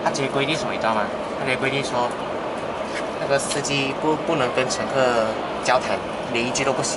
他直接规定什么，你知道吗？他直接规定说，那个司机不能跟乘客交谈，连一句都不行。